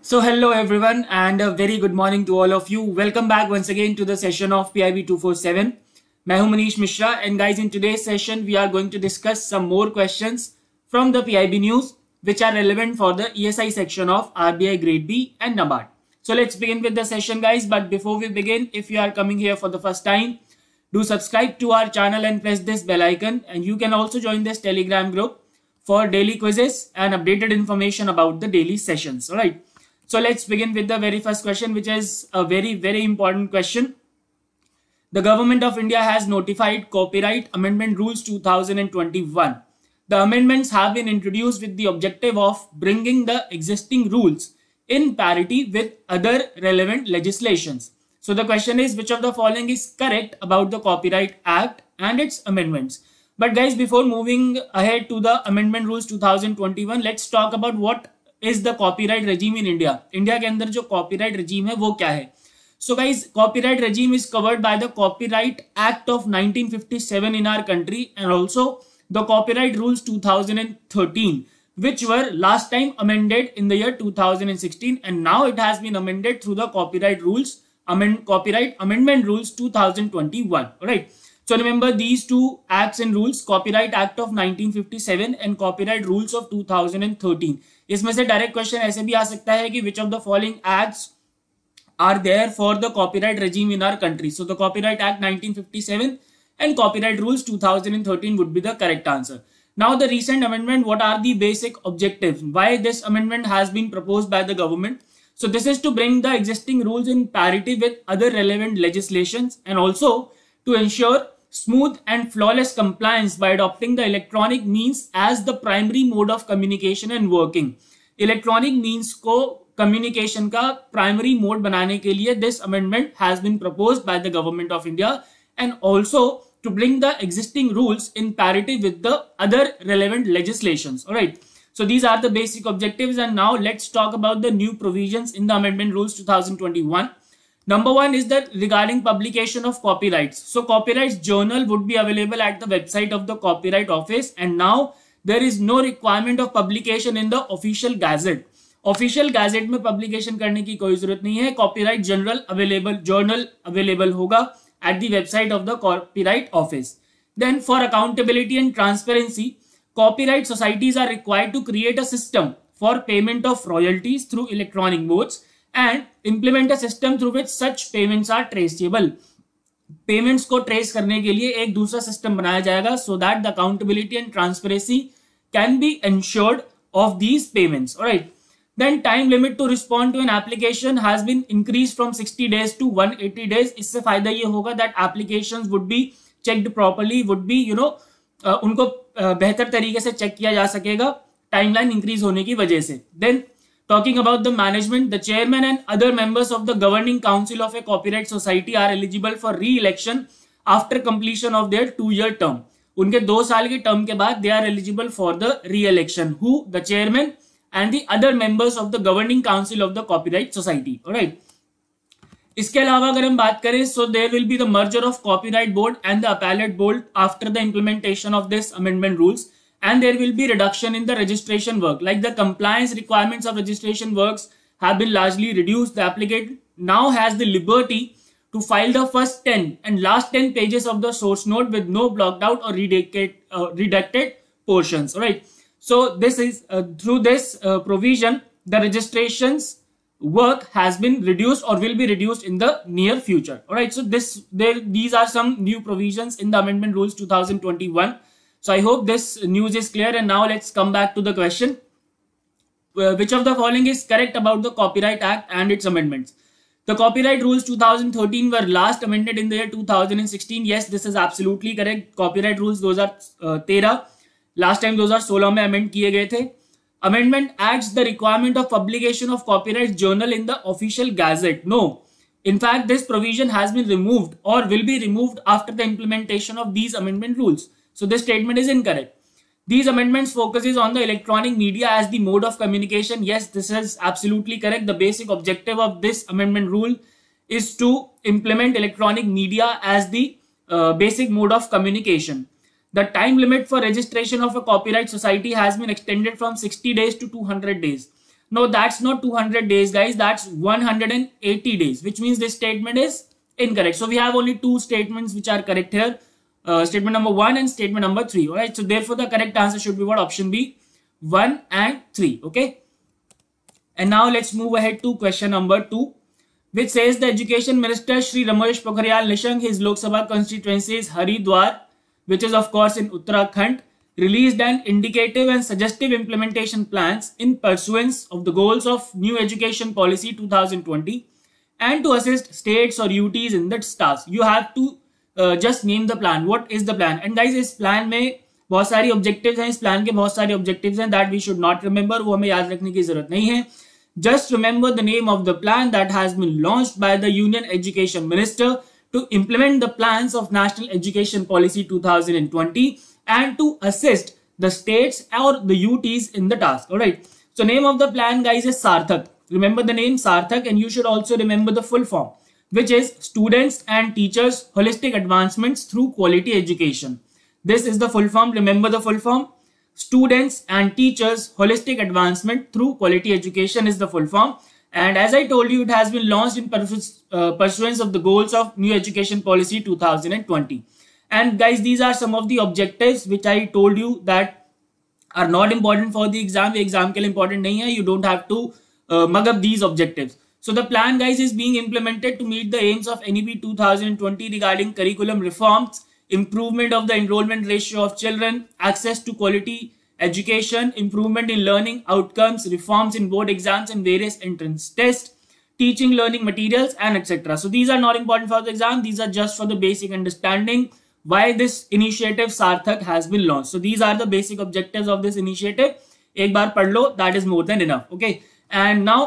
So hello everyone and a very good morning to all of you. Welcome back once again to the session of PIB 247. मैं हूं Manish Mishra and guys in today's session we are going to discuss some more questions from the PIB news which are relevant for the ESI section of RBI Grade B and NABARD. So let's begin with the session guys, but before we begin, if you are coming here for the first time, do subscribe to our channel and press this bell icon, and you can also join this Telegram group for daily quizzes and updated information about the daily sessions. All right. So let's begin with the very first question, which is a very important question. The government of India has notified Copyright Amendment Rules 2021. The amendments have been introduced with the objective of bringing the existing rules in parity with other relevant legislations. So the question is, which of the following is correct about the Copyright Act and its amendments? But guys, before moving ahead to the Amendment Rules 2021, let's talk about what is the copyright regime in India. India के अंदर जो copyright regime है वो क्या है? So guys, copyright regime is covered by the Copyright Act of 1957 in our country and also the Copyright Rules 2013, which were last time amended in the year 2016, and now it has been amended through the Copyright Amendment Rules 2021. Alright. So remember these two acts and rules, Copyright Act of 1957 and Copyright Rules of 2013. इसमें से direct question ऐसे भी आ सकता है कि which of the following acts are there for the copyright regime in our country? So the Copyright Act 1957 and Copyright Rules 2013 would be the correct answer. Now the recent amendment, what are the basic objectives? Why this amendment has been proposed by the government? So this is to bring the existing rules in parity with other relevant legislations and also to ensure smooth and flawless compliance by adopting the electronic means as the primary mode of communication and working. Electronic means को communication का primary mode बनाने के लिए this amendment has been proposed by the government of India and also to bring the existing rules in parity with the other relevant legislations. Alright. So these are the basic objectives, and now let's talk about the new provisions in the Amendment Rules 2021. Number one is that regarding publication of copyrights. So copyrights journal would be available at the website of the Copyright Office, and now there is no requirement of publication in the official gazette. Official gazette में publication करने की कोई जरूरत नहीं है. Copyright journal available होगा at the website of the Copyright Office. Then for accountability and transparency, copyright societies are required to create a system for payment of royalties through electronic modes and implement a system through which such payments are traceable. Payments को trace करने के लिए एक दूसरा system बनाया जाएगा so that the accountability and transparency can be ensured of these payments. Alright. Then time limit to respond to an application has been increased from 60 days to 180 days. इससे फायदा ये होगा that applications would be checked properly, would be उनको बेहतर तरीके से check किया जा सकेगा timeline increase होने की वजह से. Then talking about the management, the chairman and other members of the governing council of a copyright society are eligible for re-election after completion of their 2-year term. उनके 2 साल के term के बाद they are eligible for the re-election. Who? The chairman and the other members of the governing council of the copyright society. Alright. इसके अलावा अगर हम बात करें, so there will be the merger of copyright board and the appellate board after the implementation of this amendment rules. And there will be reduction in the registration work. Like the compliance requirements of registration works have been largely reduced. The applicant now has the liberty to file the first 10 and last 10 pages of the source note with no blocked out or redacted portions. Right. So this is through this provision, the registrations work has been reduced or will be reduced in the near future. All right. So these are some new provisions in the Amendment Rules 2021. So I hope this news is clear, and now let's come back to the question. Which of the following is correct about the Copyright Act and its amendments? The Copyright Rules 2013 were last amended in the year 2016. Yes, this is absolutely correct. Copyright Rules 2013 last time 2016 में amend किए गए थे. Amendment adds the requirement of publication of copyright journal in the official gazette. No. In fact, this provision has been removed or will be removed after the implementation of these amendment rules. So this statement is incorrect. These amendments focuses on the electronic media as the mode of communication. Yes, this is absolutely correct. The basic objective of this amendment rule is to implement electronic media as the basic mode of communication. The time limit for registration of a copyright society has been extended from 60 days to 200 days. No, that's not 200 days, guys. That's 180 days, which means this statement is incorrect. So we have only two statements which are correct here. Statement number 1 and statement number 3. All right. So therefore, the correct answer should be what? Option B, 1 and 3. Okay. And now let's move ahead to question number 2, which says the Education Minister Shri Ramesh Pokhriyal Nishank, his Lok Sabha constituency is Haridwar, which is of course in Uttarakhand, released an indicative and suggestive implementation plans in pursuance of the goals of New Education Policy 2020 and to assist states or UTs in that task. You have to just name the plan. What is the plan? And guys, इस plan में बहुत सारी objectives हैं, इस plan के बहुत सारे objectives हैं that we should not remember, वो हमें याद रखने की जरूरत नहीं है. Just remember the name of the plan that has been launched by the Union Education Minister to implement the plans of National Education Policy 2020 and to assist the states or the UTs in the task. All right. So name of the plan, guys, is Sarthak. Remember the name Sarthak, and you should also remember the full form, which is Students and Teachers Holistic Advancements Through Quality Education. This is the full form. Remember the full form. Students and Teachers Holistic Advancement Through Quality Education is the full form. And as I told you, it has been launched in pursuance of the goals of New Education Policy 2020. And guys, these are some of the objectives which I told you that are not important for the exam. The exam ke liye important nahi hai. You don't have to mug up these objectives. So the plan, guys, is being implemented to meet the aims of NEP 2020 regarding curriculum reforms, improvement of the enrollment ratio of children, access to quality education, improvement in learning outcomes, reforms in board exams and various entrance tests, teaching learning materials, and etc. So these are not important for the exam. These are just for the basic understanding why this initiative Sarthak has been launched. So these are the basic objectives of this initiative. एक बार पढ़ लो, that is more than enough. Okay. And now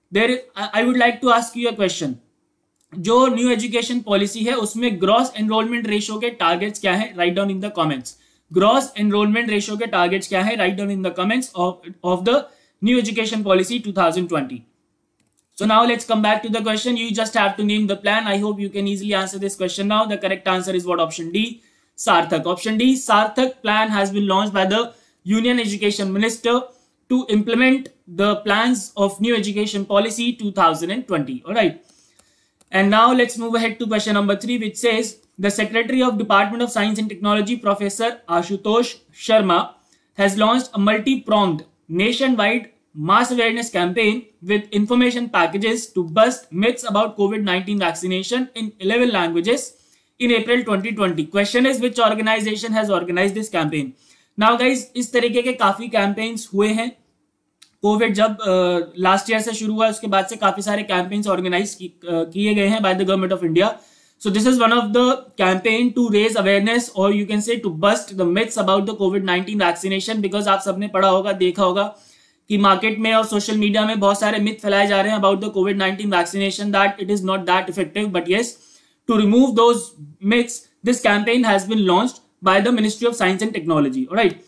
I would like to ask you a question. जो new education policy है उसमें gross enrolment ratio के targets क्या है? Write down in the comments. Gross enrolment ratio के targets क्या है? Write down in the comments of the new education policy 2020. So now let's come back to the question. You just have to name the plan. I hope you can easily answer this question now. The correct answer is what? Option D, Sarthak. Option D, Sarthak plan has been launched by the Union Education Minister to implement the plans of New Education Policy 2020. All right. And now let's move ahead to question number 3, which says the Secretary of Department of Science and Technology, Professor Ashutosh Sharma, has launched a multi-pronged nationwide mass awareness campaign with information packages to bust myths about COVID-19 vaccination in 11 languages in April 2020. Question is, which organization has organized this campaign? Now guys, इस तरीके के काफी campaigns हुए हैं. Covid जब last year से शुरू हुआ उसके बाद से काफी सारे कैंपेन्स ऑर्गेनाइज किए गए हैं by the government of India. So this is one of the campaign to raise awareness, or you can say to bust the myths about the COVID-19 vaccination, because आप सबने पढ़ा होगा, देखा होगा कि मार्केट में और सोशल मीडिया में बहुत सारे मिथ फैलाए जा रहे हैं अबाउट द कोविड-19 vaccination, that it is not that effective. But yes, to remove those myths, this campaign has been launched by the ministry of science and technology. Alright,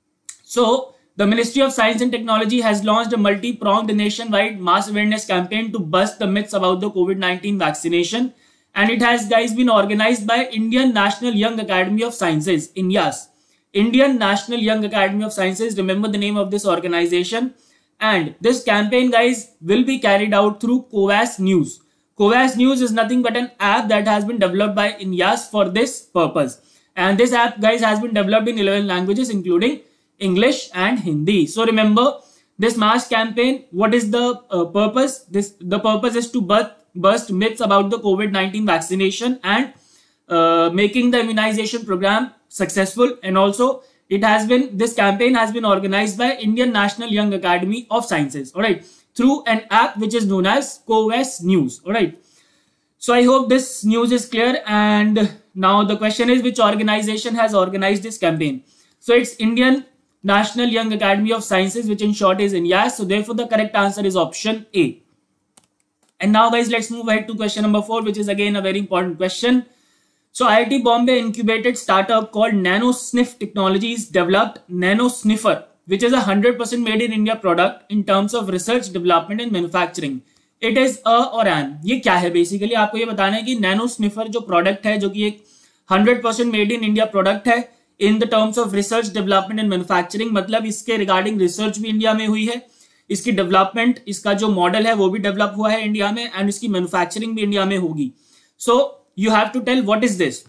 so the Ministry of Science and Technology has launched a multi-pronged nationwide mass awareness campaign to bust the myths about the COVID-19 vaccination, and it has, guys, been organized by Indian National Young Academy of Sciences, INYAS. Indian National Young Academy of Sciences, remember the name of this organization. And this campaign, guys, will be carried out through COVAS News. COVAS News is nothing but an app that has been developed by INYAS for this purpose. And this app, guys, has been developed in 11 languages, including English and Hindi. So remember this mass campaign. What is the purpose? The purpose is to bust myths about the COVID-19 vaccination and making the immunization program successful. And also this campaign has been organized by Indian National Young Academy of Sciences. All right, through an app which is known as COVAS News. All right. So I hope this news is clear. And now the question is, which organization has organized this campaign? So it's Indian National Young Academy of Sciences, which in short is INYAS. So therefore the correct answer is option A. And now, guys, let's move ahead to question number 4, which is again a very important question. So IIT Bombay incubated startup called NanoSniff Technologies developed NanoSniffer, which is a 100% made in India product in terms of research, development and manufacturing. It is a or an. ये क्या है? Basically आपको ये बताना है कि NanoSniffer जो product है, जो कि एक 100% मेड इन इंडिया प्रोडक्ट है in the terms of research, development and manufacturing, मतलब इसके रिगार्डिंग रिसर्च भी इंडिया में हुई है, इसकी डेवलपमेंट, इसका जो मॉडल है वो भी डेवलप हुआ है इंडिया में, एंड इसकी मैन्युफैक्चरिंग भी इंडिया में होगी. So you have to tell what is this.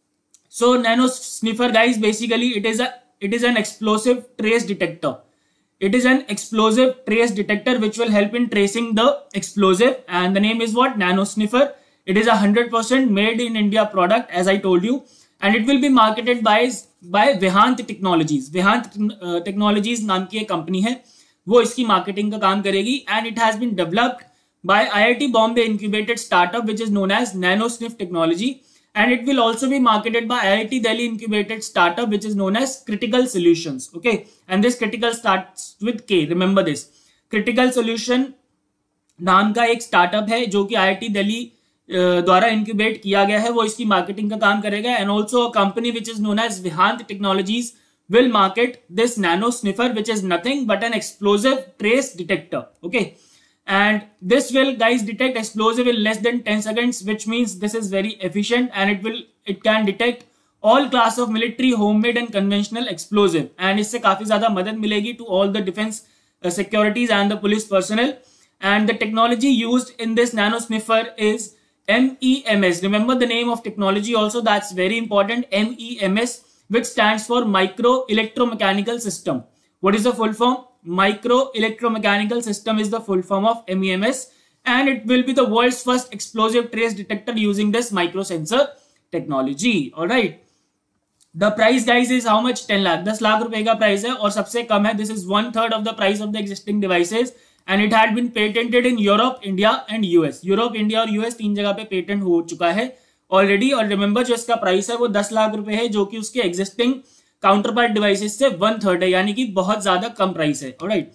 So nano sniffer guys, basically it is an explosive trace detector. It is an explosive trace detector which will help in tracing the explosive, and the name is what? Nano sniffer. It is a 100% made in India product, as I told you, and it will be marketed by Vihant Technologies. Vihant Technologies नाम की एक company है, वो इसकी marketing का काम करेगी, and it has been developed by IIT Bombay incubated startup which is known as NanoSniff Technology. And it will also be marketed by IIT Delhi incubated startup which is known as Critical Solutions. Okay, and this Critical starts with K. Remember this. Critical Solution नाम का एक startup है जो कि IIT Delhi द्वारा incubate किया गया है, वो इसकी मार्केटिंग का काम करेगा. And also a company which is known as Vehant technologies will market this nano sniffer, which is nothing but an explosive trace detector. Okay, and this will guys detect explosive in less than 10 seconds, which means this is very efficient, and it can detect all class of military, homemade and conventional explosive, and इससे काफी ज्यादा मदद मिलेगी to all the defense securities and the police personnel. And the technology used in this nano sniffer is MEMS. Remember the name of technology also, that's very important. MEMS, which stands for micro electromechanical system. What is the full form? Micro electromechanical system is the full form of MEMS, and it will be the world's first explosive trace detector using this microsensor technology. All right. The price guys is how much? 10 lakh. 10 lakh रुपए का price है और सबसे कम है. This is 1/3 of the price of the existing devices, and it had been patented in Europe, India and US. Europe, India और US तीन जगह पे पेटेंट हो चुका है ऑलरेडी. और रिमेंबर जो इसका प्राइस है वो 10 लाख रुपए है, जो कि उसके एग्जिस्टिंग काउंटर पार्ट डिवाइसेस से 1/3 है, यानी कि बहुत ज्यादा कम प्राइस है. Alright,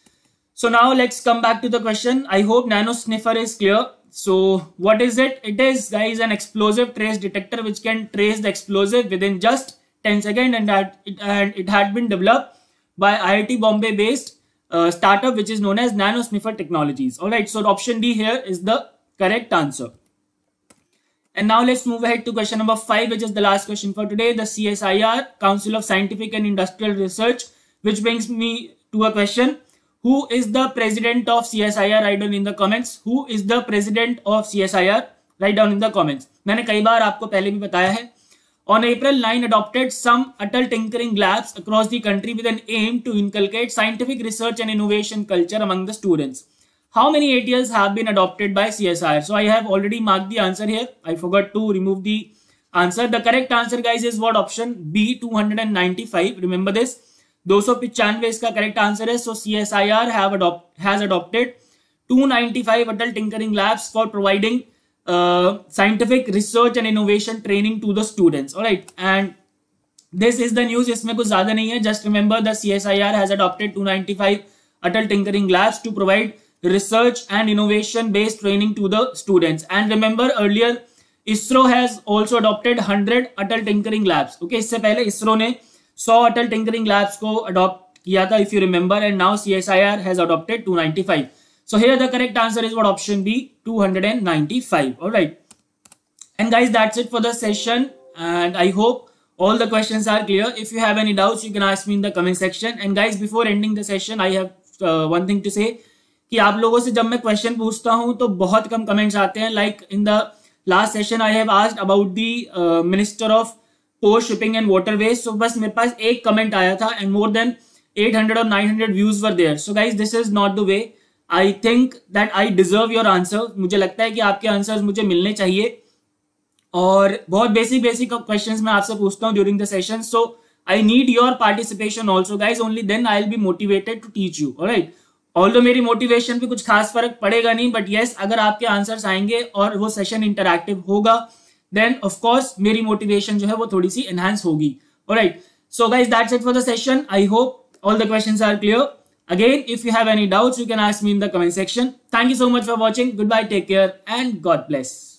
so now let's come back to the question. I hope nano sniffer is clear. So what is it? It is guys an explosive trace detector which can trace the explosive within just 10 seconds, and it had been developed by IIT Bombay based startup which is known as Nano Sniffer Technologies. Alright, so option D here is the correct answer. And now let's move ahead to question number 5, which is the last question for today. The CSIR, Council of Scientific and Industrial Research, which brings me to a question. Who is the president of CSIR? Write down in the comments. Who is the president of CSIR? Write down in the comments. मैंने कई बार आपको पहले भी बताया है. On April 9, adopted some Atal Tinkering Labs across the country with an aim to inculcate scientific research and innovation culture among the students. How many ATLs have been adopted by CSIR? So I have already marked the answer here. I forgot to remove the answer. The correct answer guys is what? Option B, 295. Remember this. 295 इसका correct answer है. So CSIR has adopted 295 Atal Tinkering Labs for providing scientific research and innovation training to the students. All right, and this is the news. इसमें कुछ ज्यादा नहीं है. Just remember the CSIR has adopted 295 Atal Tinkering Labs to provide research and innovation based training to the students. And remember earlier ISRO has also adopted 100 Atal Tinkering Labs. Okay, इससे पहले ISRO ने 100 Atal Tinkering Labs को adopt किया था, if you remember, and now CSIR has adopted 295. So here the correct answer is what? Option B, 295. All right, and guys, that's it for the session, and I hope all the questions are clear. If you have any doubts, you can ask me in the comment section. And guys, before ending the session, I have one thing to say कि आप लोगों से जब मैं question पूछता हूं तो बहुत कम कमेंट्स आते हैं. Like in the last session I have asked about the minister of post, shipping and waterways. So बस मेरे पास एक कमेंट आया था एंड मोर देन 800 और 900 views were there. So guys, this is not the way. I think that I deserve your answer. मुझे लगता है कि आपके आंसर्स मुझे मिलने चाहिए, और बहुत बेसिक क्वेश्चंस मैं आपसे पूछता हूँ during the session. So I need your participation also guys. Only then I will be motivated to teach you. Alright, although मेरी मोटिवेशन पे कुछ खास फर्क पड़ेगा नहीं, बट यस, अगर आपके आंसर्स आएंगे और वो सेशन इंटरैक्टिव होगा, देन ऑफ कोर्स मेरी मोटिवेशन जो है वो थोड़ी सी एनहांस होगी. Alright, so guys, that's it for the session. I hope all the questions are clear. Again, if you have any doubts, you can ask me in the comment section. Thank you so much for watching. Goodbye, take care, and God bless.